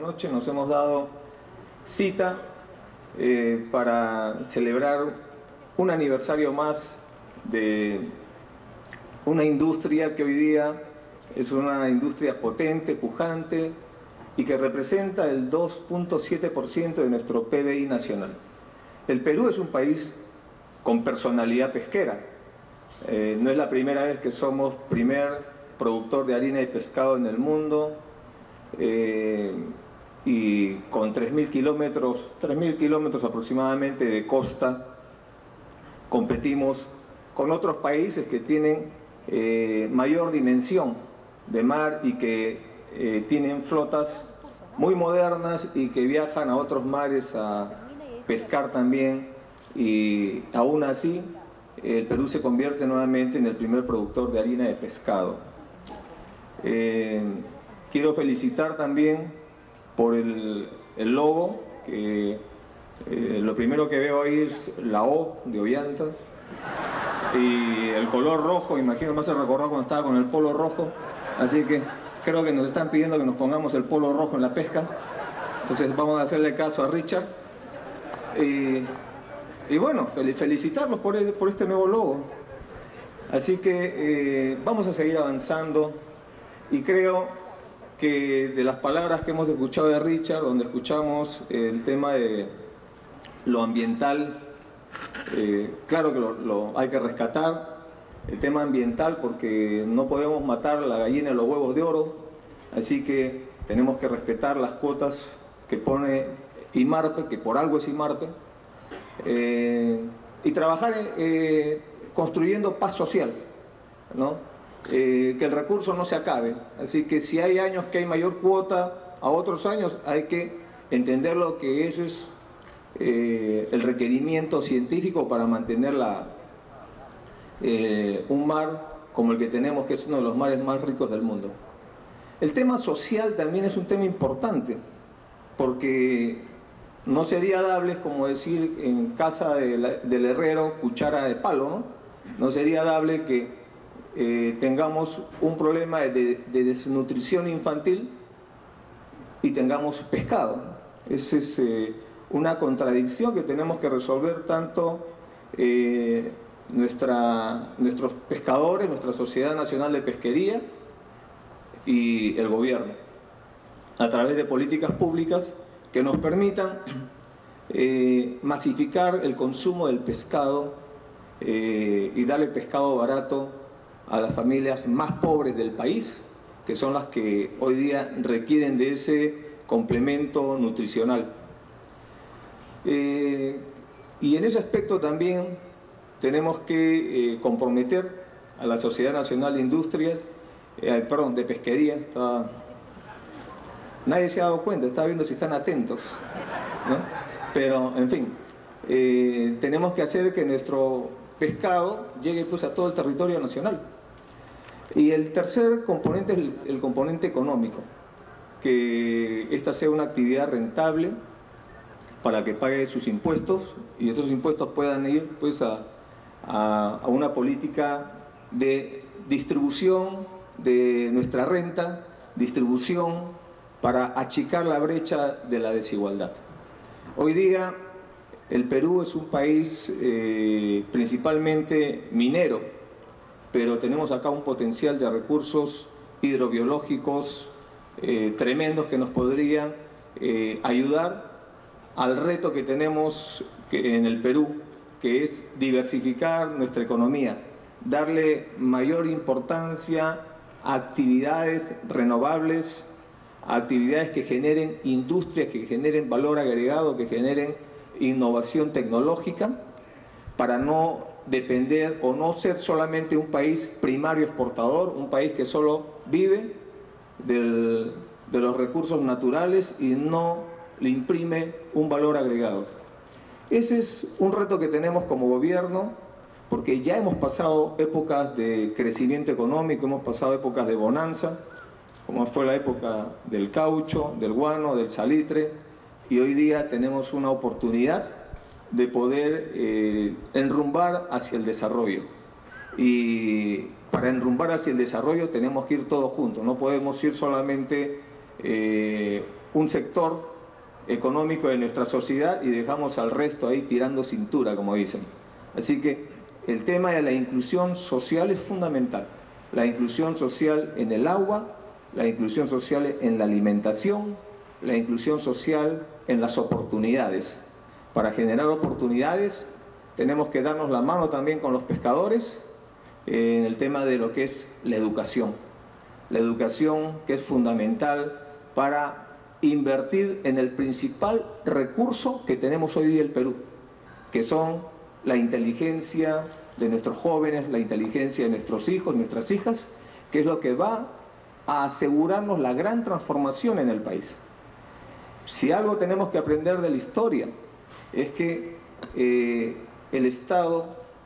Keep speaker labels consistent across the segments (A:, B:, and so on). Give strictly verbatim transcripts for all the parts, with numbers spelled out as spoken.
A: noche nos hemos dado cita eh, para celebrar un aniversario más de una industria que hoy día es una industria potente, pujante y que representa el dos punto siete por ciento de nuestro P B I nacional. El Perú es un país con personalidad pesquera. Eh, no es la primera vez que somos primer productor de harina y pescado en el mundo, eh, y con tres mil kilómetros, tres mil kilómetros aproximadamente de costa, competimos con otros países que tienen eh, mayor dimensión de mar y que eh, tienen flotas muy modernas y que viajan a otros mares a pescar también, y aún así el Perú se convierte nuevamente en el primer productor de harina de pescado. Eh, quiero felicitar también por el, el logo, que eh, lo primero que veo ahí es la O de Ollanta, y el color rojo, imagino, me hace recordar cuando estaba con el polo rojo, así que creo que nos están pidiendo que nos pongamos el polo rojo en la pesca, entonces vamos a hacerle caso a Richard. Y, y bueno, fel felicitarlos por, el, por este nuevo logo. Así que eh, vamos a seguir avanzando, y creo que de las palabras que hemos escuchado de Richard, donde escuchamos el tema de lo ambiental, eh, claro que lo, lo hay que rescatar, el tema ambiental, porque no podemos matar la gallina de los huevos de oro, así que tenemos que respetar las cuotas que pone IMARPE, que por algo es IMARPE, eh, y trabajar eh, construyendo paz social, ¿no? Eh, que el recurso no se acabe. Así que si hay años que hay mayor cuota a otros años, hay que entenderlo, que eso es eh, el requerimiento científico para mantener la, eh, un mar como el que tenemos, que es uno de los mares más ricos del mundo. El tema social también es un tema importante, porque no sería dable, como decir en casa de la, del herrero, cuchara de palo, ¿no? No sería dable que eh, tengamos un problema de, de desnutrición infantil y tengamos pescado. Esa es eh, una contradicción que tenemos que resolver tanto eh, nuestra, nuestros pescadores, nuestra Sociedad Nacional de Pesquería y el gobierno, a través de políticas públicas que nos permitan eh, masificar el consumo del pescado eh, y darle pescado barato a las familias más pobres del país, que son las que hoy día requieren de ese complemento nutricional. Eh, y en ese aspecto también tenemos que eh, comprometer a la Sociedad Nacional de Industrias, eh, perdón, de Pesquería. Estaba... Nadie se ha dado cuenta, estaba viendo si están atentos, ¿no? Pero, en fin, eh, tenemos que hacer que nuestro pescado llegue pues a todo el territorio nacional. Y el tercer componente es el, el componente económico, que esta sea una actividad rentable para que pague sus impuestos, y esos impuestos puedan ir pues a, a, a una política de distribución de nuestra renta, distribución para achicar la brecha de la desigualdad. Hoy día el Perú es un país eh, principalmente minero, pero tenemos acá un potencial de recursos hidrobiológicos eh, tremendos que nos podrían eh, ayudar al reto que tenemos en el Perú, que es diversificar nuestra economía, darle mayor importancia a actividades renovables, a actividades que generen industrias, que generen valor agregado, que generen innovación tecnológica, para no depender o no ser solamente un país primario exportador, un país que solo vive del, de los recursos naturales y no le imprime un valor agregado. Ese es un reto que tenemos como gobierno, porque ya hemos pasado épocas de crecimiento económico, hemos pasado épocas de bonanza, como fue la época del caucho, del guano, del salitre, y hoy día tenemos una oportunidad de poder eh, enrumbar hacia el desarrollo. Y para enrumbar hacia el desarrollo tenemos que ir todos juntos, no podemos ir solamente eh, un sector económico de nuestra sociedad y dejamos al resto ahí tirando cintura, como dicen. Así que el tema de la inclusión social es fundamental. La inclusión social en el agua, la inclusión social en la alimentación, la inclusión social en las oportunidades. Para generar oportunidades tenemos que darnos la mano también con los pescadores eh, en el tema de lo que es la educación. La educación que es fundamental para invertir en el principal recurso que tenemos hoy día en el Perú, que son la inteligencia de nuestros jóvenes, la inteligencia de nuestros hijos, nuestras hijas, que es lo que va a asegurarnos la gran transformación en el país. Si algo tenemos que aprender de la historia, es que eh, el Estado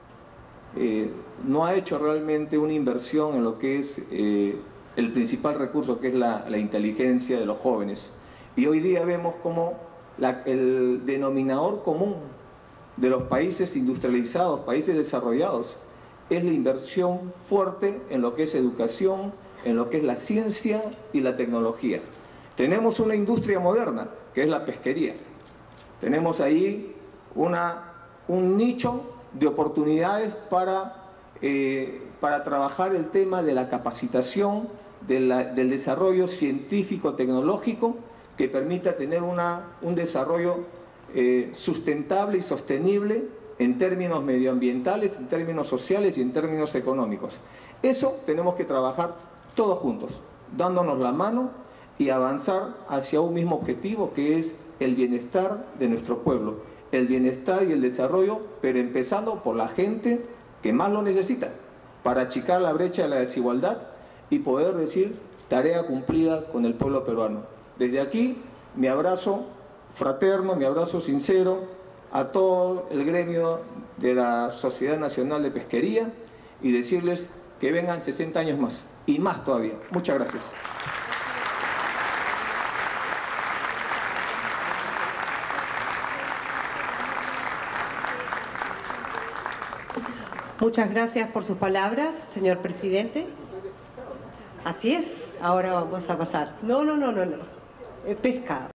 A: eh, no ha hecho realmente una inversión en lo que es eh, el principal recurso, que es la, la inteligencia de los jóvenes. Y hoy día vemos como la, el denominador común de los países industrializados, países desarrollados, es la inversión fuerte en lo que es educación, en lo que es la ciencia y la tecnología. Tenemos una industria moderna, que es la pesquería. Tenemos ahí una, un nicho de oportunidades para, eh, para trabajar el tema de la capacitación, de la, del desarrollo científico-tecnológico, que permita tener una, un desarrollo eh, sustentable y sostenible en términos medioambientales, en términos sociales y en términos económicos. Eso tenemos que trabajar todos juntos, dándonos la mano y avanzar hacia un mismo objetivo, que es el bienestar de nuestro pueblo, el bienestar y el desarrollo, pero empezando por la gente que más lo necesita, para achicar la brecha de la desigualdad y poder decir tarea cumplida con el pueblo peruano. Desde aquí, mi abrazo fraterno, mi abrazo sincero a todo el gremio de la Sociedad Nacional de Pesquería y decirles que vengan sesenta años más y más todavía. Muchas gracias.
B: Muchas gracias por sus palabras, señor presidente. Así es, ahora vamos a pasar. No, no, no, no, no. El pescado.